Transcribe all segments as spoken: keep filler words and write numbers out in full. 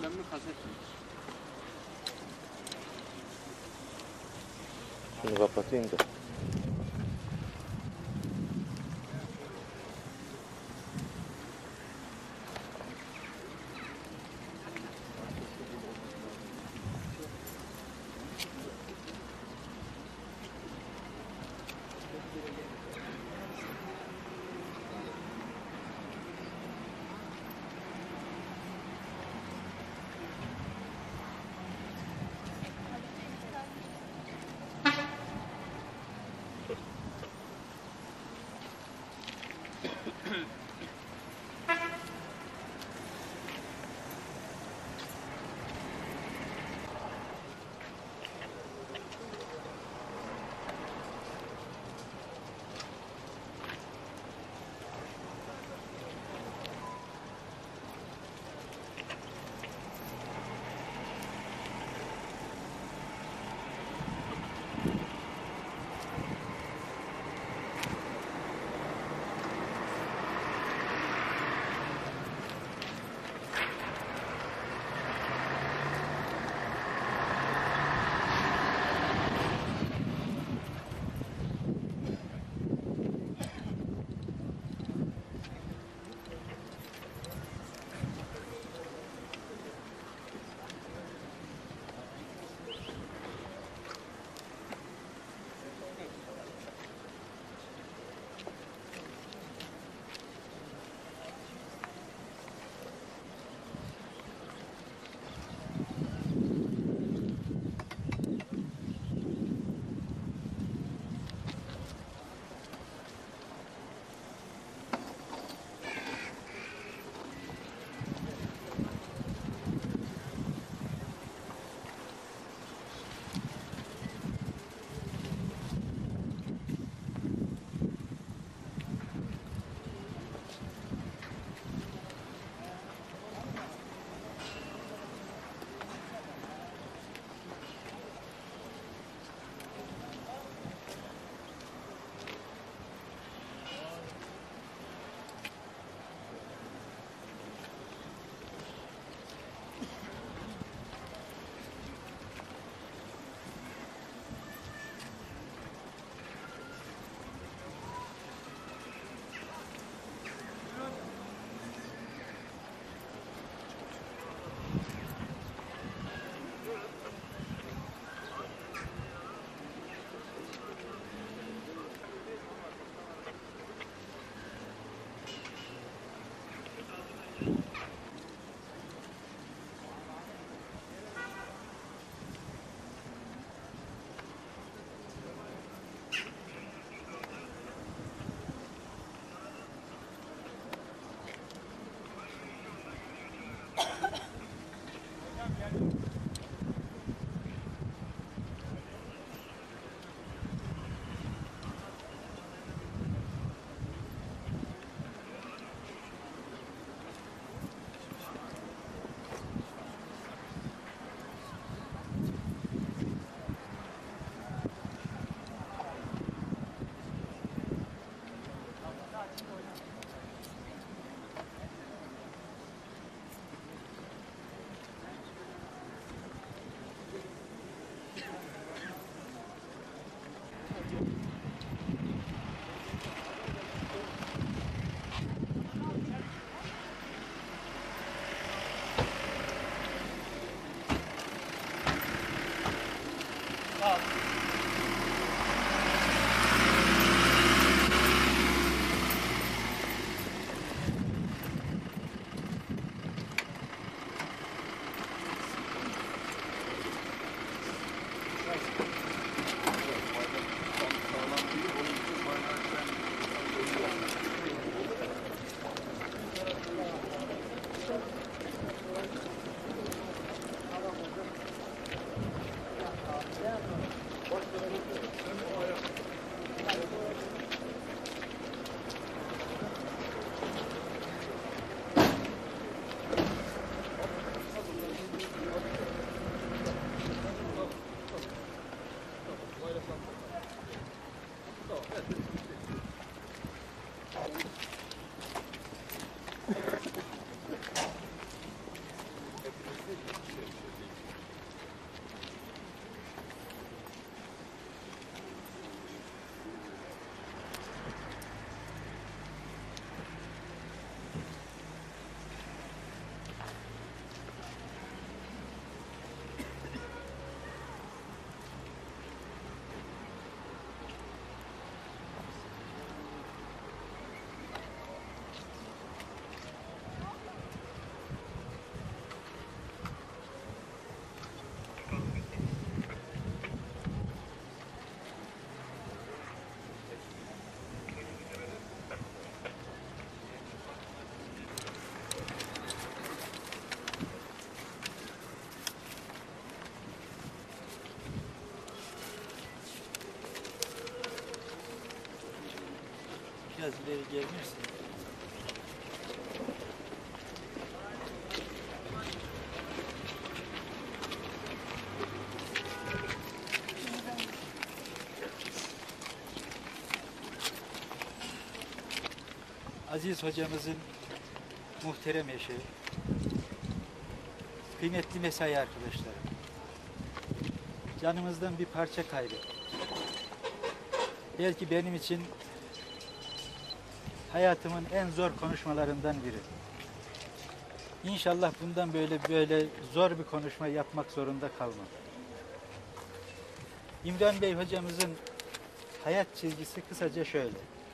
Sen mi kaset mi? Şunu kapatayım da. ileri gelmişsin. Aziz hocamızın muhterem eşi, kıymetli mesai arkadaşlarım, canımızdan bir parça kaybettik. Belki benim için hayatımın en zor konuşmalarından biri. İnşallah bundan böyle böyle zor bir konuşma yapmak zorunda kalmam. İmran Bey hocamızın hayat çizgisi kısaca şöyle.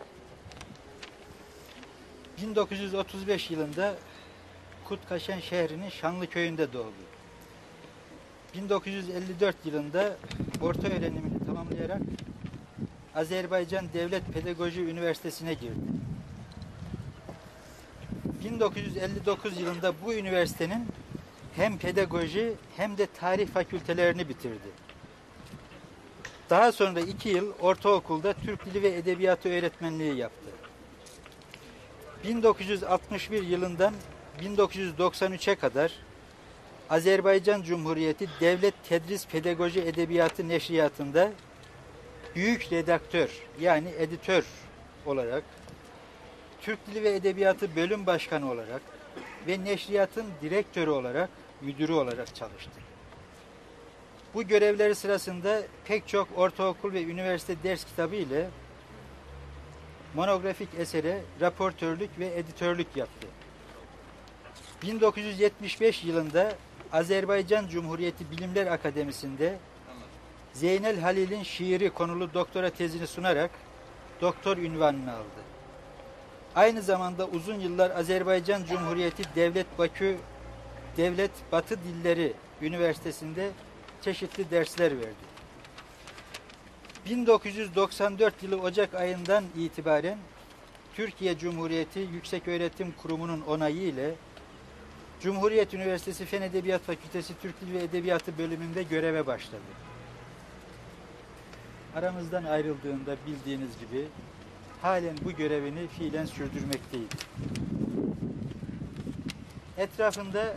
bin dokuz yüz otuz beş yılında Kutkaşen şehrinin Şanlıköy'ünde doğdu. bin dokuz yüz elli dört yılında orta öğrenimini tamamlayarak Azerbaycan Devlet Pedagoji Üniversitesi'ne girdi. bin dokuz yüz elli dokuz yılında bu üniversitenin hem pedagoji hem de tarih fakültelerini bitirdi. Daha sonra iki yıl ortaokulda Türk Dili ve Edebiyatı öğretmenliği yaptı. bin dokuz yüz altmış bir yılından bin dokuz yüz doksan üçe kadar Azerbaycan Cumhuriyeti Devlet Tedris Pedagoji Edebiyatı Neşriyatı'nda büyük redaktör yani editör olarak, Türk Dili ve Edebiyatı Bölüm Başkanı olarak ve neşriyatın direktörü olarak, müdürü olarak çalıştı. Bu görevleri sırasında pek çok ortaokul ve üniversite ders kitabı ile monografik esere raportörlük ve editörlük yaptı. bin dokuz yüz yetmiş beş yılında Azerbaycan Cumhuriyeti Bilimler Akademisi'nde Zeynel Halil'in şiiri konulu doktora tezini sunarak doktor unvanını aldı. Aynı zamanda uzun yıllar Azerbaycan Cumhuriyeti Devlet Bakü Devlet Batı Dilleri Üniversitesi'nde çeşitli dersler verdi. bin dokuz yüz doksan dört yılı Ocak ayından itibaren Türkiye Cumhuriyeti Yükseköğretim Kurumu'nun onayı ile Cumhuriyet Üniversitesi Fen Edebiyat Fakültesi Türk Dili ve Edebiyatı bölümünde göreve başladı. Aramızdan ayrıldığında bildiğiniz gibi halen bu görevini fiilen sürdürmekteydi. Etrafında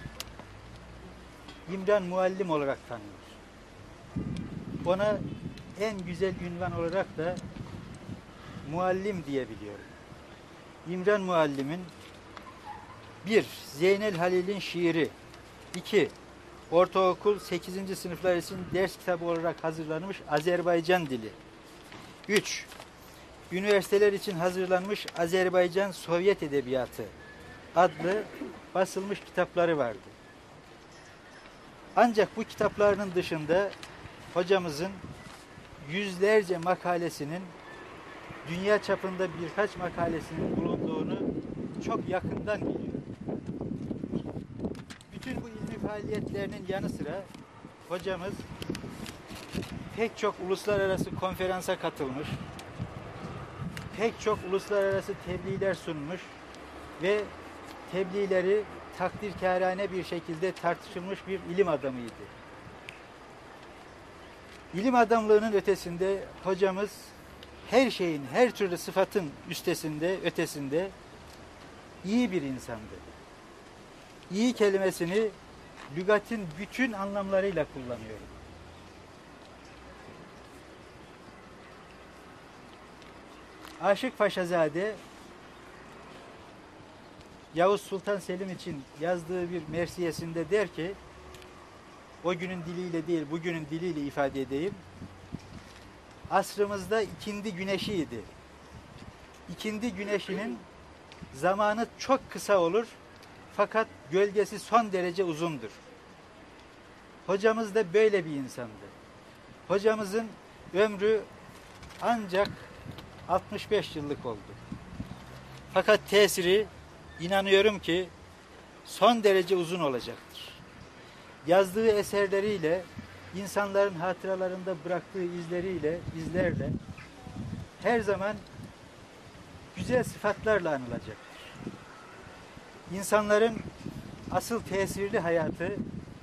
İmran Muallim olarak tanınır. Ona en güzel ünvan olarak da muallim diyebiliyorum. İmran Muallim'in bir Zeynel Halil'in şiiri, iki ortaokul sekizinci sınıflar için ders kitabı olarak hazırlanmış Azerbaycan dili, üç üniversiteler için hazırlanmış Azerbaycan Sovyet Edebiyatı adlı basılmış kitapları vardı. Ancak bu kitaplarının dışında hocamızın yüzlerce makalesinin, dünya çapında birkaç makalesinin bulunduğunu çok yakından biliyor. Bütün bu ilmi faaliyetlerinin yanı sıra hocamız pek çok uluslararası konferansa katılmış, pek çok uluslararası tebliğler sunmuş ve tebliğleri takdirkârane bir şekilde tartışılmış bir ilim adamıydı. İlim adamlığının ötesinde hocamız her şeyin, her türlü sıfatın üstesinde, ötesinde iyi bir insandı. İyi kelimesini lügatin bütün anlamlarıyla kullanıyorum. Aşık Paşazade Yavuz Sultan Selim için yazdığı bir mersiyesinde der ki, o günün diliyle değil, bugünün diliyle ifade edeyim. Asrımızda ikindi güneşiydi. İkindi güneşinin zamanı çok kısa olur fakat gölgesi son derece uzundur. Hocamız da böyle bir insandı. Hocamızın ömrü ancak altmış beş yıllık oldu. Fakat tesiri inanıyorum ki son derece uzun olacaktır. Yazdığı eserleriyle, insanların hatıralarında bıraktığı izleriyle, izlerle her zaman güzel sıfatlarla anılacaktır. İnsanların asıl tesirli hayatı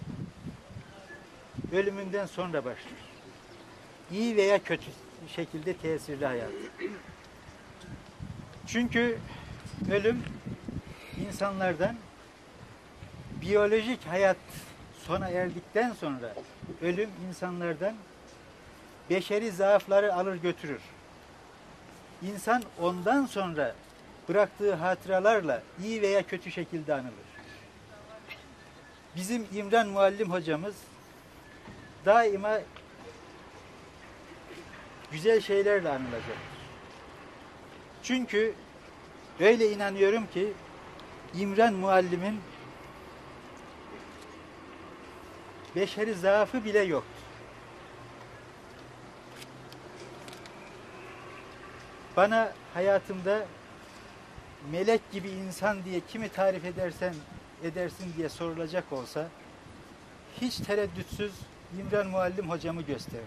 ölümünden sonra başlar. İyi veya kötü şekilde tesirli hayat. Çünkü ölüm insanlardan, biyolojik hayat sona erdikten sonra ölüm insanlardan beşeri zaafları alır götürür. İnsan ondan sonra bıraktığı hatıralarla iyi veya kötü şekilde anılır. Bizim İmran Muallim hocamız daima güzel şeylerle anılacaktır. Çünkü öyle inanıyorum ki İmran Muallim'in beşeri zaafı bile yoktu. Bana hayatımda melek gibi insan diye kimi tarif edersen edersin diye sorulacak olsa hiç tereddütsüz İmran Muallim hocamı gösterir.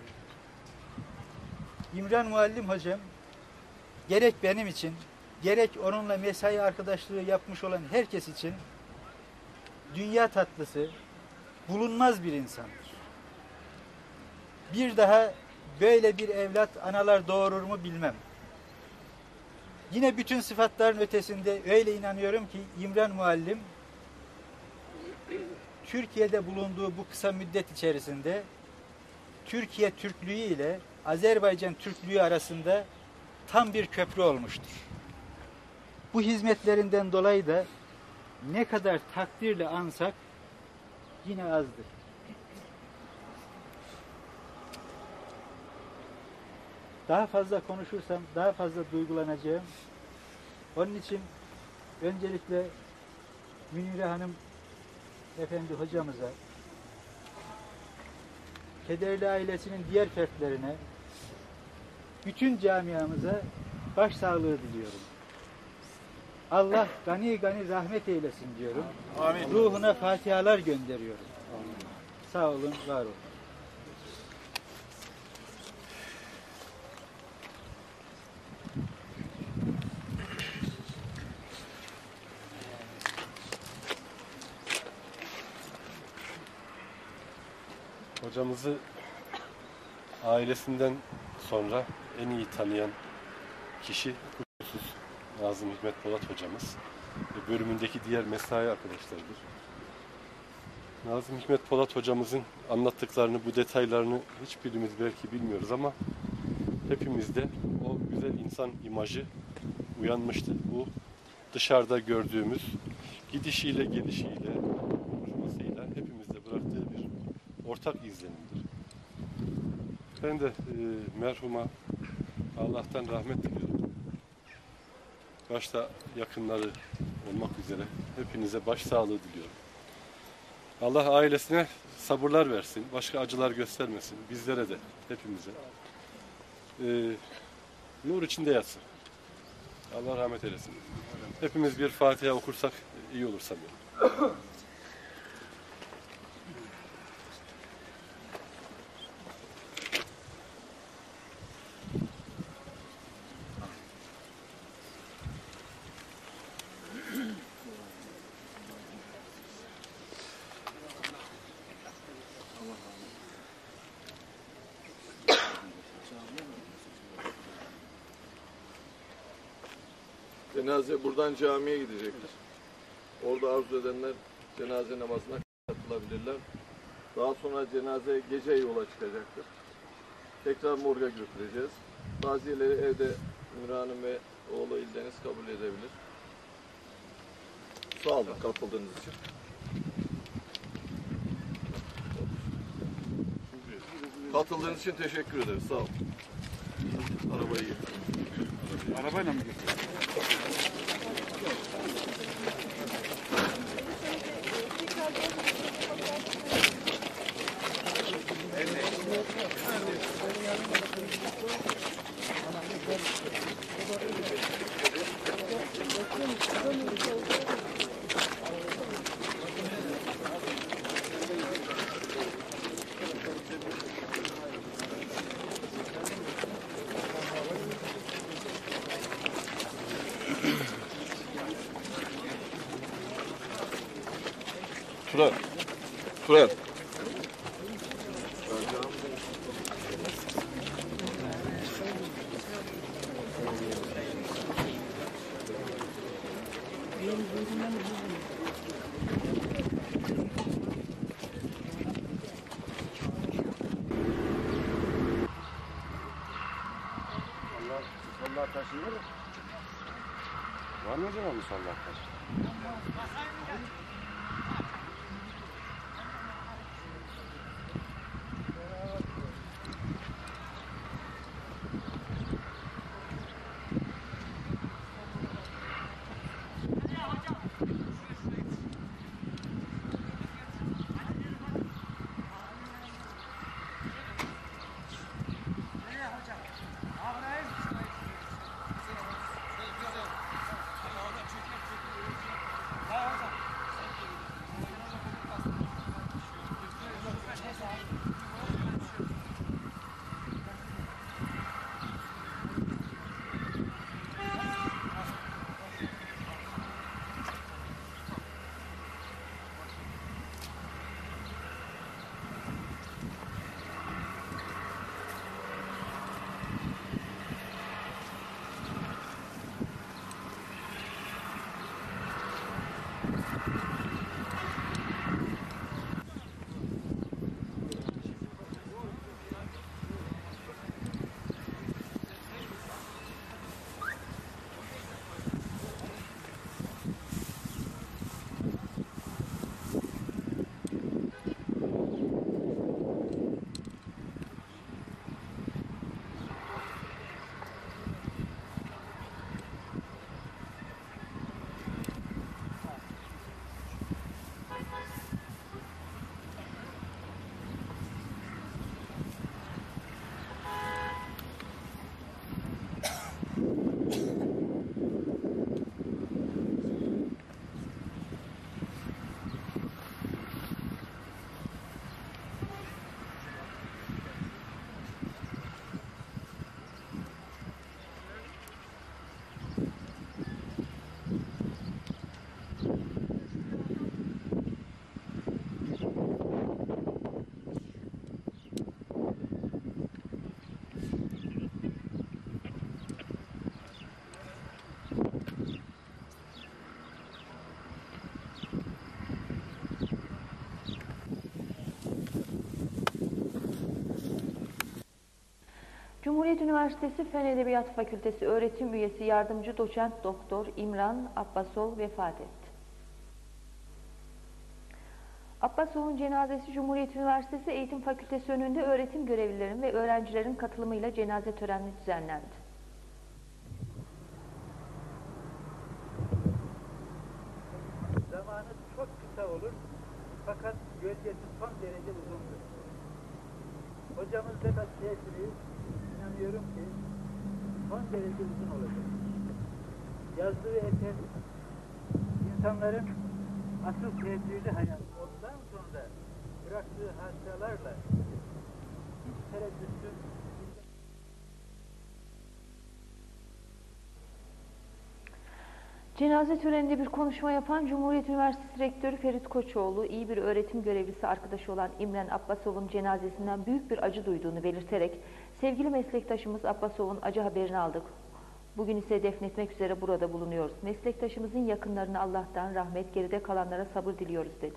İmran Muallim hocam gerek benim için, gerek onunla mesai arkadaşlığı yapmış olan herkes için dünya tatlısı, bulunmaz bir insandır. Bir daha böyle bir evlat analar doğurur mu bilmem. Yine bütün sıfatların ötesinde öyle inanıyorum ki İmran Muallim Türkiye'de bulunduğu bu kısa müddet içerisinde Türkiye Türklüğü ile Azerbaycan Türklüğü arasında tam bir köprü olmuştur. Bu hizmetlerinden dolayı da ne kadar takdirle ansak yine azdır. Daha fazla konuşursam daha fazla duygulanacağım. Onun için öncelikle Münire Hanım Efendi hocamıza, Kederli ailesinin diğer fertlerine, bütün camiamıza başsağlığı diliyorum. Allah gani gani rahmet eylesin diyorum. Amin. Ruhuna fatihalar gönderiyorum. Amin. Sağ olun, var olun. Hocamızı ailesinden sonra en iyi tanıyan kişi kuşkusuz Nazım Hikmet Polat hocamız ve bölümündeki diğer mesai arkadaşlarıdır. Nazım Hikmet Polat hocamızın anlattıklarını, bu detaylarını hiçbirimiz belki bilmiyoruz ama hepimizde o güzel insan imajı uyanmıştı. Bu dışarıda gördüğümüz gidişiyle, gelişiyle, konuşmasıyla hepimizde bıraktığı bir ortak izlenimdir. Ben de e, merhuma Allah'tan rahmet diliyorum. Başta yakınları olmak üzere hepinize başsağlığı diliyorum. Allah ailesine sabırlar versin, başka acılar göstermesin. Bizlere de, hepimize. E, nur içinde yatsın. Allah rahmet eylesin. Hepimiz bir Fatiha okursak iyi olur sanıyorum. Cenaze buradan camiye gidecektir. Orada arzu edenler cenaze namazına katılabilirler. Daha sonra cenaze gece yola çıkacaktır. Tekrar morga götüreceğiz. Taziyeleri evde Ümran Hanım ve oğlu İldeniz kabul edebilir. Sağ olun katıldığınız için. Katıldığınız için teşekkür ederiz. Sağ olun. Arabayı getirin. Arabayla mı götürüyorsun? Turan. Turan. taşınır. Var mı acaba musallat taşı? Cumhuriyet Üniversitesi Fen Edebiyatı Fakültesi öğretim üyesi yardımcı doçent doktor İmran Abbasov vefat etti. Abbasov'un cenazesi Cumhuriyet Üniversitesi Eğitim Fakültesi önünde öğretim görevlilerin ve öğrencilerin katılımıyla cenaze töreni düzenlendi. Zamanı çok kısa olur fakat gölgesi son derece uzundur. Hocamızda da tesiri inanıyorum ki son derece uzun olacak. Yazdığı eser insanların asıl tesirli hayat. Ondan sonra bıraktığı hatıralarla hiç tereddütsüz Cenaze töreninde bir konuşma yapan Cumhuriyet Üniversitesi Rektörü Ferit Koçoğlu, iyi bir öğretim görevlisi arkadaşı olan İmran Abbasov'un cenazesinden büyük bir acı duyduğunu belirterek, sevgili meslektaşımız Abbasov'un acı haberini aldık. Bugün ise defnetmek üzere burada bulunuyoruz. Meslektaşımızın yakınlarına Allah'tan rahmet, geride kalanlara sabır diliyoruz dedi.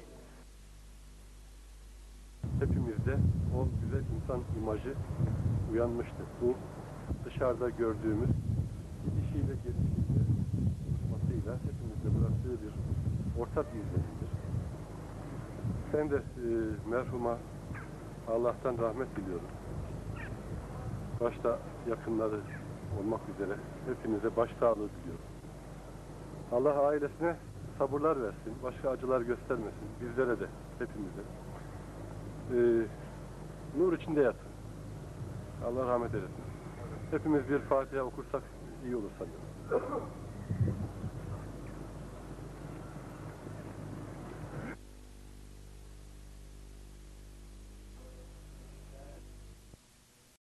Hepimizde o güzel insan imajı uyanmıştır. Bu dışarıda gördüğümüz gidişiyle gelişiyle konuşmasıyla hepimizde bıraktığı bir ortak izlenimdir. Ben de e, merhuma Allah'tan rahmet diliyorum. Başta yakınları olmak üzere hepinize başsağlığı diliyorum. Allah ailesine sabırlar versin, başka acılar göstermesin. Bizlere de, hepimize. Ee, nur içinde yatın. Allah rahmet eylesin. Hepimiz bir Fatiha okursak iyi olur sanıyorum.